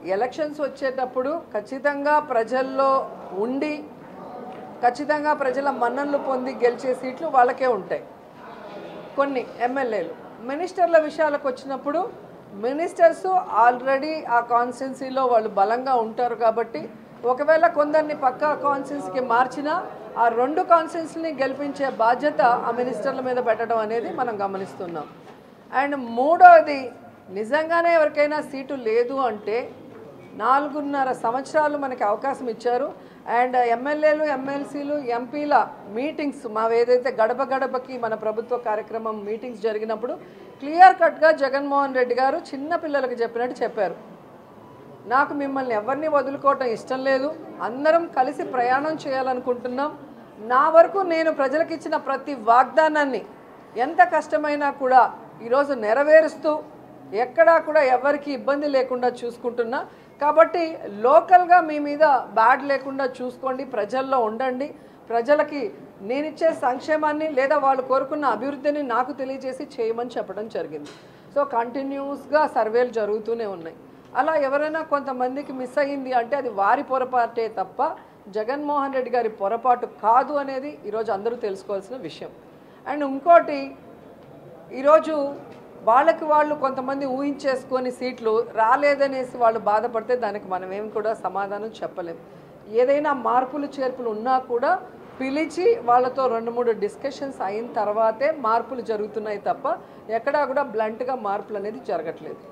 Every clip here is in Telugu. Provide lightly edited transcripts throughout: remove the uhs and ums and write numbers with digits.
ఎలక్షన్స్ వచ్చేటప్పుడు ఖచ్చితంగా ప్రజల్లో ఉండి ఖచ్చితంగా ప్రజల మన్ననలు పొంది గెలిచే సీట్లు వాళ్ళకే ఉంటాయి. కొన్ని ఎమ్మెల్యేలు మినిస్టర్ల విషయాలకు వచ్చినప్పుడు మినిస్టర్స్ ఆల్రెడీ ఆ కాన్స్టిట్యున్సీలో వాళ్ళు బలంగా ఉంటారు కాబట్టి ఒకవేళ కొందరిని పక్క కాన్స్టిట్యున్సీకి మార్చినా ఆ 2 కాన్స్టిట్యున్సీని గెలిపించే బాధ్యత ఆ మినిస్టర్ల మీద పెట్టడం అనేది మనం గమనిస్తున్నాం. అండ్ మూడోది, నిజంగానే ఎవరికైనా సీటు లేదు అంటే 4.5 సంవత్సరాలు మనకి అవకాశం ఇచ్చారు. అండ్ ఎమ్మెల్యేలు, ఎమ్మెల్సీలు, ఎంపీల మీటింగ్స్ ఏదైతే గడప గడపకి మన ప్రభుత్వ కార్యక్రమం మీటింగ్స్ జరిగినప్పుడు క్లియర్ కట్గా జగన్మోహన్ రెడ్డి గారు చిన్న పిల్లలకు చెప్పినట్టు చెప్పారు. నాకు మిమ్మల్ని ఎవరిని వదులుకోవటం ఇష్టం లేదు, అందరం కలిసి ప్రయాణం చేయాలనుకుంటున్నాం. నా వరకు నేను ప్రజలకు ఇచ్చిన ప్రతి వాగ్దానాన్ని ఎంత కష్టమైనా కూడా ఈరోజు నెరవేరుస్తూ ఎక్కడా కూడా ఎవరికి ఇబ్బంది లేకుండా చూసుకుంటున్నా. కాబట్టి లోకల్గా మీ మీద బ్యాడ్ లేకుండా చూసుకోండి, ప్రజల్లో ఉండండి, ప్రజలకి నేనిచ్చే సంక్షేమాన్ని లేదా వాళ్ళు కోరుకున్న అభివృద్ధిని నాకు తెలియజేసి చేయమని చెప్పడం జరిగింది. సో కంటిన్యూస్గా సర్వేలు జరుగుతూనే ఉన్నాయి. అలా ఎవరైనా కొంతమందికి మిస్ అయ్యింది అంటే అది వారి పొరపాటే తప్ప జగన్మోహన్ రెడ్డి గారి పొరపాటు కాదు అనేది ఈరోజు అందరూ తెలుసుకోవాల్సిన విషయం. అండ్ ఇంకోటి, ఈరోజు వాళ్ళకి వాళ్ళు కొంతమంది ఊహించేసుకొని సీట్లు రాలేదనేసి వాళ్ళు బాధపడితే దానికి మనం ఏం కూడా సమాధానం చెప్పలేం. ఏదైనా మార్పులు చేర్పులు ఉన్నా కూడా పిలిచి వాళ్ళతో 2-3 డిస్కషన్స్ అయిన తర్వాతే మార్పులు జరుగుతున్నాయి తప్ప ఎక్కడా కూడా బ్లంట్గా మార్పులు అనేది జరగట్లేదు.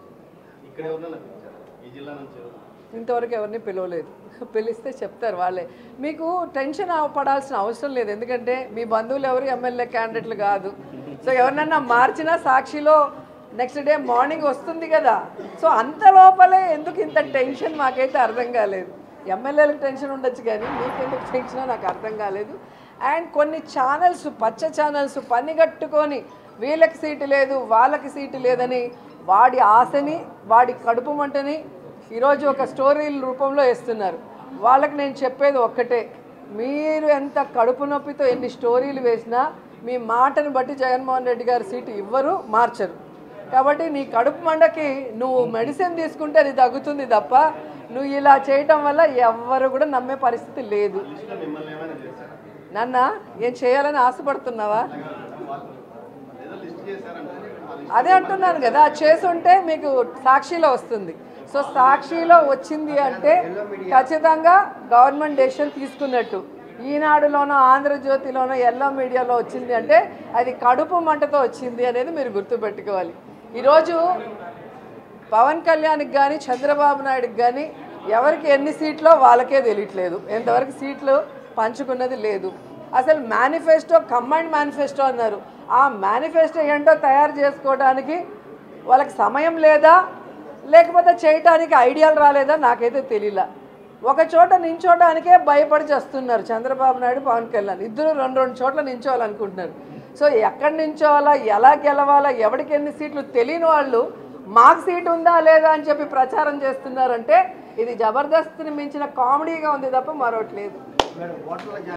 ఇంతవరకు ఎవరిని పిలవలేదు, పిలిస్తే చెప్తారు వాళ్ళే. మీకు టెన్షన్ పడాల్సిన అవసరం లేదు, ఎందుకంటే మీ బంధువులు ఎవరు ఎమ్మెల్యే క్యాండిడేట్లు కాదు. సో ఎవరినన్నా మార్చినా సాక్షిలో నెక్స్ట్ డే మార్నింగ్ వస్తుంది కదా. సో అంత లోపలే ఎందుకు ఇంత టెన్షన్ మాకైతే అర్థం కాలేదు. ఎమ్మెల్యేలకు టెన్షన్ ఉండొచ్చు కానీ మీకెందుకు టెన్షనో నాకు అర్థం కాలేదు. అండ్ కొన్ని ఛానల్స్, పచ్చ ఛానల్స్ పనిగట్టుకొని వీళ్ళకి సీటు లేదు వాళ్ళకి సీటు లేదని వాడి ఆశని వాడి కడుపు మంటని ఈరోజు ఒక స్టోరీల రూపంలో వేస్తున్నారు. వాళ్ళకి నేను చెప్పేది ఒక్కటే, మీరు ఎంత కడుపు నొప్పితో ఎన్ని స్టోరీలు వేసినా మీ మాటను బట్టి జగన్మోహన్ రెడ్డి గారి సీటు ఇవ్వరు, మార్చరు. కాబట్టి నీ కడుపు మండకి నువ్వు మెడిసిన్ తీసుకుంటే అది తగ్గుతుంది తప్ప నువ్వు ఇలా చేయటం వల్ల ఎవ్వరు కూడా నమ్మే పరిస్థితి లేదు. నన్న ఏం చేయాలని ఆశపడుతున్నావా? అదే అంటున్నాను కదా, చేసుంటే మీకు సాక్షిలో వస్తుంది. సో సాక్షిలో వచ్చింది అంటే ఖచ్చితంగా గవర్నమెంట్ డెసిషన్ తీసుకున్నట్టు. ఈనాడులోనో ఆంధ్రజ్యోతిలోనో ఎల్లో మీడియాలో వచ్చింది అంటే అది కడుపు మంటతో వచ్చింది అనేది మీరు గుర్తుపెట్టుకోవాలి. ఈరోజు పవన్ కళ్యాణ్కి కానీ చంద్రబాబు నాయుడుకి కానీ ఎవరికి ఎన్ని సీట్లో వాళ్ళకే తెలియట్లేదు, ఎంతవరకు సీట్లు పంచుకున్నది లేదు. అసలు మేనిఫెస్టో, కంబైన్డ్ మేనిఫెస్టో అన్నారు. ఆ మేనిఫెస్టో ఏంటో తయారు చేసుకోవడానికి వాళ్ళకి సమయం లేదా, లేకపోతే చేయటానికి ఐడియాలు రాలేదా నాకైతే తెలియలా. ఒక చోట నించోడానికే భయపడి చేస్తున్నారు చంద్రబాబు నాయుడు, పవన్ కళ్యాణ్ ఇద్దరు 2 చోట్ల నించోవాలనుకుంటున్నారు. సో ఎక్కడి నించోవాలా, ఎలా గెలవాలా, ఎవరికి ఎన్ని సీట్లు తెలియని వాళ్ళు మాకు సీటు ఉందా లేదా అని చెప్పి ప్రచారం చేస్తున్నారంటే ఇది జబర్దస్త్ని మించిన కామెడీగా ఉంది తప్ప మరొకటి లేదు.